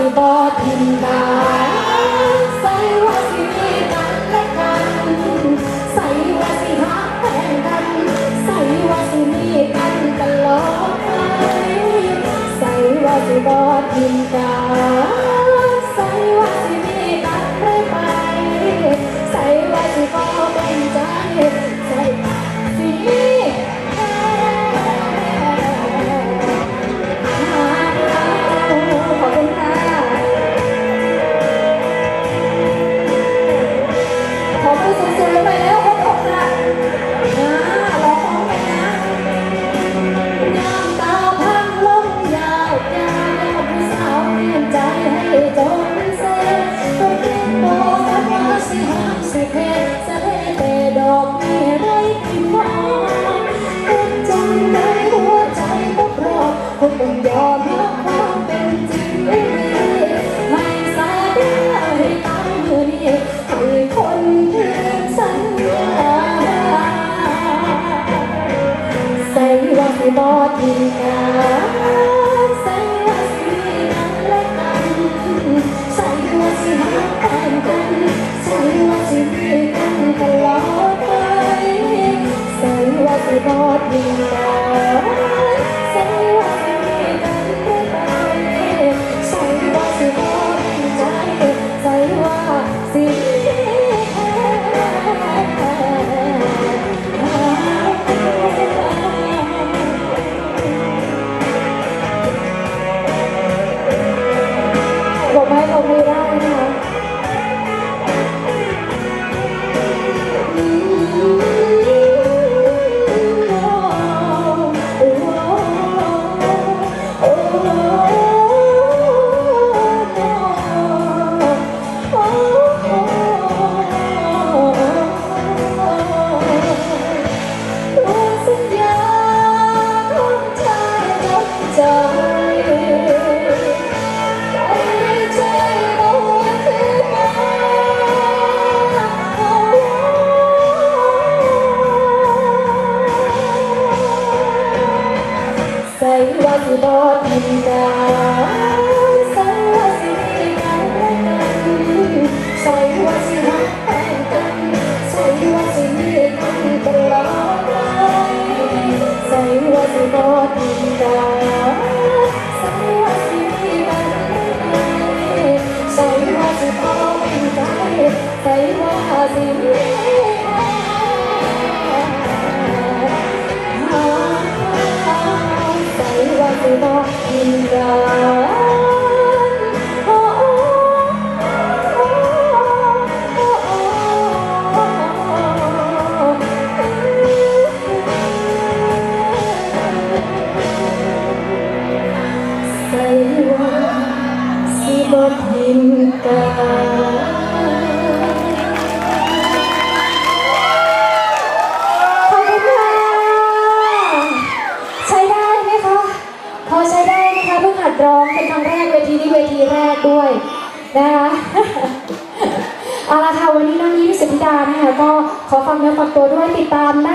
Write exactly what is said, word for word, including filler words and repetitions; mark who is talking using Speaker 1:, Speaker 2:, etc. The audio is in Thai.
Speaker 1: สิบอทิมกันใส่ว่าสิมีกันและกันใส่ว่าสิหักแพงกันใส่ว่าสิมีกันตลอดไปใส่ว่าสิบอทิมกันใส่ว่าสิมีกันเรื่อยไปใส่ว่าสิบอเป็นใจใส่สิมีต้องยอมรับความเป็นจริงไม่สาเดียให้ตั้งมือนี้ให้คนที่สัญญาใส่ว่าสิบอทิมกันใส่ว่าสิมีกันและกันใส่ว่าสิหักแทนกันใส่ว่าสิมีกันตลอดไปใส่ว่าสิบอทิมกันใส่ว่าสิใส่ว่าสิบอเป็นใจใส่ว่าสิบอกให้เราไม่ได้นะคะใส่ว่าสิบอทิมกันใส่ว่าสิมีกันและกันใส่ว่าสิหักแทนกันใส่ว่าสิมีกันตลอดไปใส่ว่าสิบอทิมกันใส่ว่าสิมีกันและกันใส่ว่าสิบอเป็นใจใส่ว่าสิมีสิบอทิมกันโอ้โอ้โอ้โอ้ใส่ว่าสิบอทิมกันพอใช้ได้นะคะเพิ่งหัดร้องเป็นครั้งแรกเวทีนี้เวทีแรกด้วยนะคะเอาละค่ะวันนี้น้องยิ้มสุธิดานะคะก็ขอฟังเนื้อฟังตัวด้วยติดตาม